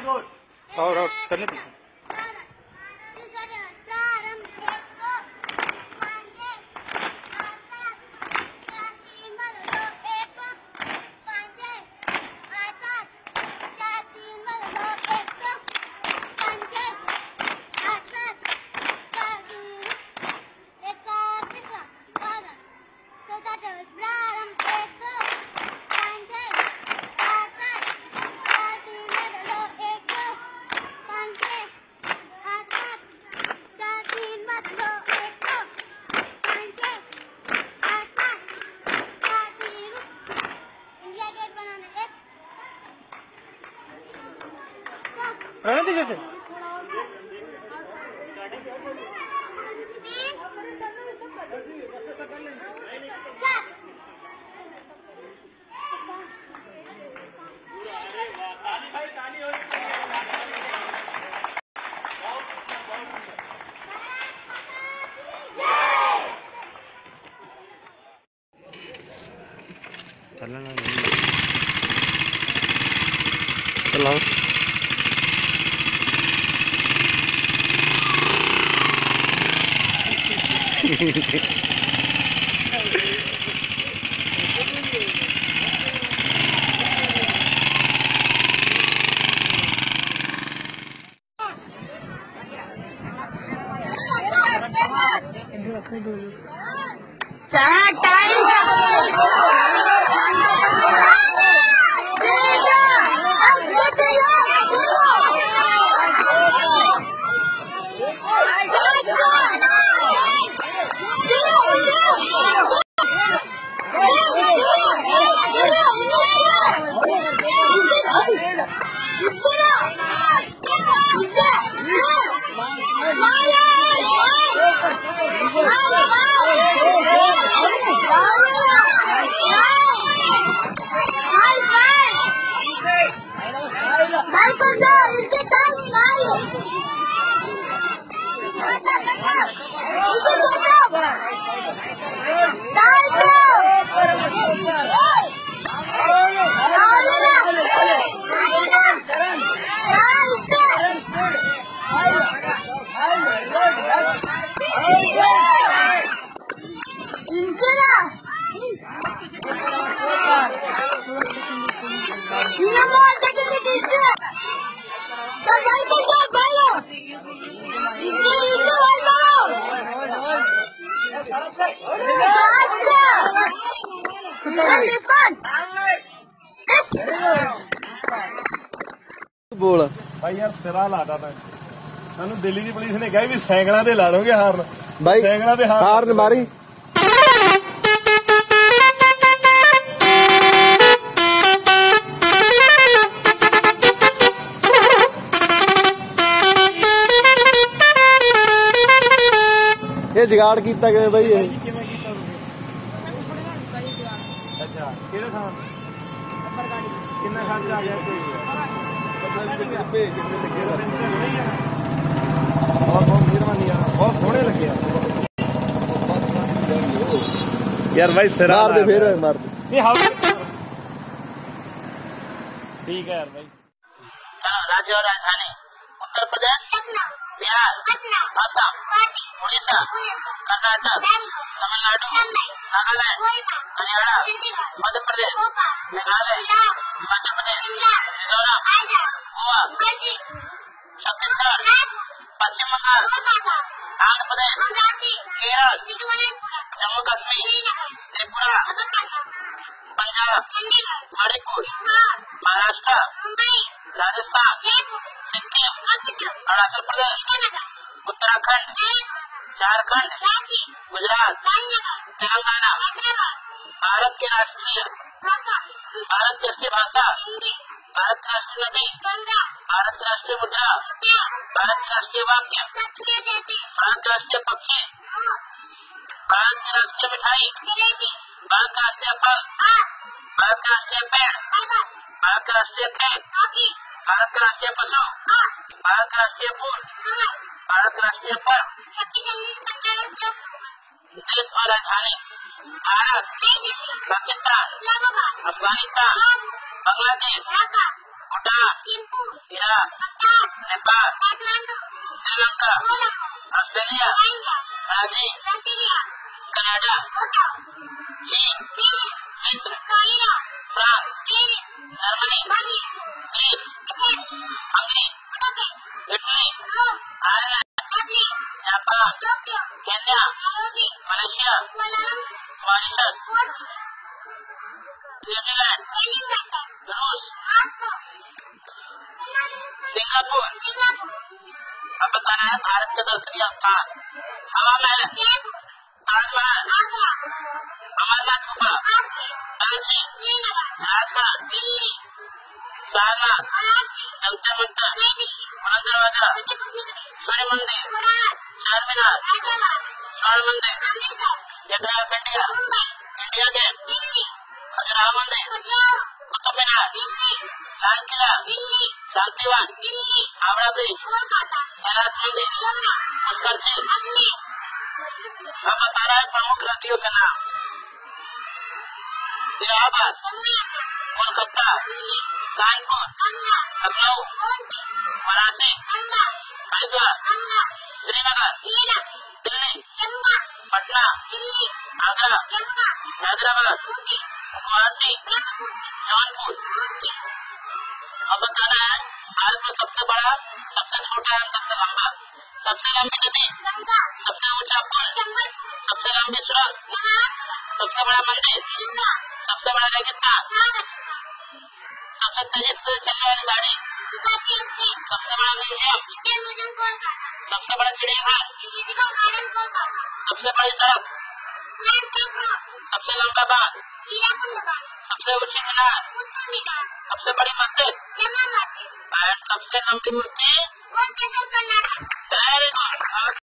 और करने दीजिए। रहने दीजिए। चलाओ। बोल भाई यार सिरा लाता था सानू दिल्ली की पुलिस ने कहा भी सैकड़ा दे ला लोगे हारन भाई सैकड़ा दे हारन मारी ये जुगाड़ कीता गया भाई ये अच्छा किहड़े थां किन्ना खर्च आ गया कोई बहुत मेहरबानी यार बहुत सोहने लगे यार भाई सिरा मार दे फिर मार दे नहीं हाउ ठीक है यार भाई। राज्य और राजधानी उत्तर प्रदेश, बिहार, असम, उड़ीसा, कर्नाटक, तमिलनाडु, नागालैंड, हरियाणा, मध्य प्रदेश, मेघालय, हिमाचल प्रदेश, मिजोरम, गोवा, छत्तीसगढ़, पश्चिम बंगाल, आंध्र प्रदेश, केरल, जम्मू कश्मीर, त्रिपुरा, पंजाब, मणिपुर, महाराष्ट्र, राजस्थान, सिक्किम, अरुणाचल प्रदेश, उत्तराखंड, झारखंड, गुजरात, तेलंगाना, भारत की राष्ट्रीय भाषा, भारत की राष्ट्रीय नदी, भारत की राष्ट्रीय मुद्रा, भारत की राष्ट्रीय वाक्य, भारत के राष्ट्रीय पक्षी, भारत की राष्ट्रीय मिठाई, भारत का राष्ट्रीय फल, भारत का राष्ट्रीय पेड़, भारत का राष्ट्रीय खेत, भारत का राष्ट्रीय पशु, भारत का राष्ट्रीय फूल, भारत का राष्ट्रीय पर्व, देश और राजधानी Bharat, Pakistan, Afghanistan, Bangladesh, Bhutan, Iraq, Nepal, Sri Lanka, Australia, Brazil, Canada, चीन, मिस्र, France, Germany, Greece, Hungary, Italy, Ireland, Japan, Kenya, Malaysia, Mauritius, New Zealand, रूस, सिंगापुर। अब बताना है भारत के दर्शनीय स्थान। हवा महल, ताजमहल, अमरनाथ गुफा, राजघाट, सारनाथ, जंतर मंतर, बुलंद दरवाजा, सूर्य मंदिर, चारमीनार, स्वर्ण मंदिर, gateway of India, India gate, Khajuraho मंदिर, कुतुब मीनार, लाल किला, शांतिवन, हावड़ा ब्रिज, कैलाश मंदिर, पुष्कर झील। अब बता रहा है प्रमुख नदियों का नाम। इलाहाबाद, कोलकाता, कानपुर, लखनऊ, वाराणसी, हरिद्वार, श्रीनगर, दिल्ली, पटना, आगरा, हैदराबाद, गुवाहाटी, जौनपुर। अब बताना है भारत में सबसे बड़ा, सबसे छोटा एवं सबसे लंबा, सबसे लंबी नदी, सबसे ऊंचा पुल, सबसे लंबी सुरंग, सबसे बड़ा मंदिर, सबसे बड़ा रेगिस्तान, सबसे तेजी से चलने वाली गाड़ी, सबसे बड़ा म्यूजियम, सबसे बड़ा चिड़ियाघर, सबसे बड़ी सड़क, सबसे लंबा बांध, सबसे ऊंची मीनार, सबसे बड़ी मस्जिद और सबसे लंबी मूर्ति। Very good.